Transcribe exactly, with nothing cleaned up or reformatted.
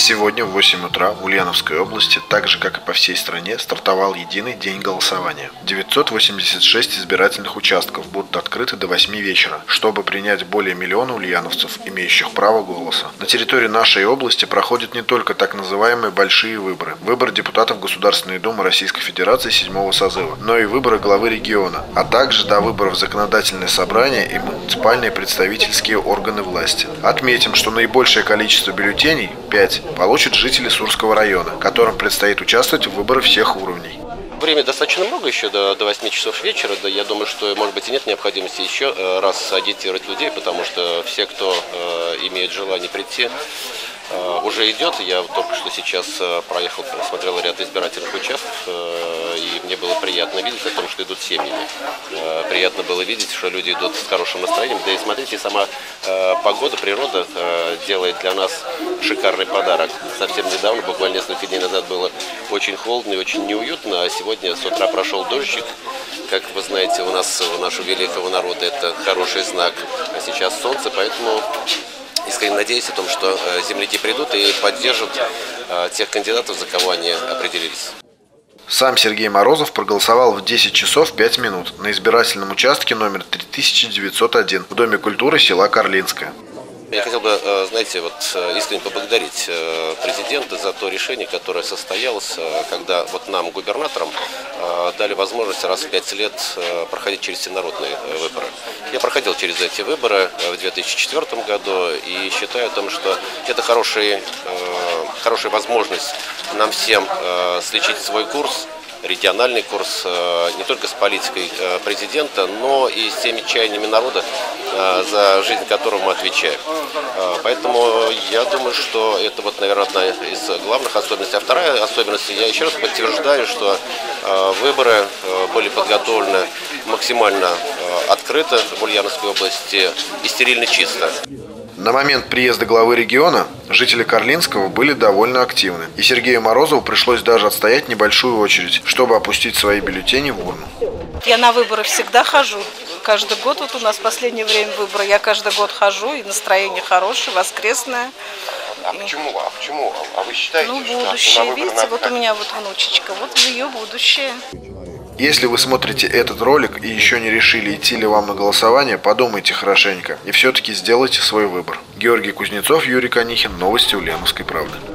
Сегодня в восемь утра в Ульяновской области, так же как и по всей стране, стартовал единый день голосования. девятьсот восемьдесят шесть избирательных участков будут открыты до восьми вечера, чтобы принять более миллиона ульяновцев, имеющих право голоса. На территории нашей области проходят не только так называемые большие выборы, выборы депутатов Государственной Думы Российской Федерации седьмого созыва, но и выборы главы региона, а также до выборов законодательное собрание и муниципальные представительские органы власти. Отметим, что наибольшее количество бюллетеней – пять. Получат жители Сурского района, которым предстоит участвовать в выборах всех уровней. Времени достаточно много, еще до, до восьми часов вечера. Да, я думаю, что, может быть, и нет необходимости еще раз агитировать людей, потому что все, кто э, имеет желание прийти, э, уже идет. Я только что сейчас э, проехал, посмотрел ряд избирательных участков, э, и мне было приятно видеть о том, что идут семьями. Э, приятно было видеть, что люди идут с хорошим настроением. Да и смотрите, сама э, погода, природа э, делает для нас шикарный подарок. Совсем недавно, буквально несколько дней назад, было очень холодно и очень неуютно, а сегодня с утра прошел дождик. Как вы знаете, у нас, у нашего великого народа, это хороший знак. А сейчас солнце, поэтому искренне надеюсь о том, что земляки придут и поддержат тех кандидатов, за кого они определились. Сам Сергей Морозов проголосовал в десять часов пять минут на избирательном участке номер три тысячи девятьсот один в Доме культуры села Карлинское. Я хотел бы, знаете, вот искренне поблагодарить президента за то решение, которое состоялось, когда вот нам, губернаторам, дали возможность раз в пять лет проходить через всенародные выборы. Я проходил через эти выборы в две тысячи четвёртом году и считаю о том, что это хороший, хорошая возможность нам всем сличить свой курс, региональный курс, не только с политикой президента, но и с теми чаяниями народа, за жизнь которого мы отвечаем. Поэтому я думаю, что это, вот, наверное, одна из главных особенностей. А вторая особенность, я еще раз подтверждаю, что выборы были подготовлены максимально открыто в Ульяновской области и стерильно чисто. На момент приезда главы региона жители Карлинского были довольно активны, и Сергею Морозову пришлось даже отстоять небольшую очередь, чтобы опустить свои бюллетени в урну. Я на выборы всегда хожу. Каждый год, вот у нас в последнее время выборы, я каждый год хожу, и настроение хорошее, воскресное. А почему? А почему? А вы считаете, ну, что будущее, на видите, надо... вот у меня вот внучечка, вот ее будущее. Если вы смотрите этот ролик и еще не решили, идти ли вам на голосование, подумайте хорошенько и все-таки сделайте свой выбор. Георгий Кузнецов, Юрий Конихин. Новости Ульяновской правды.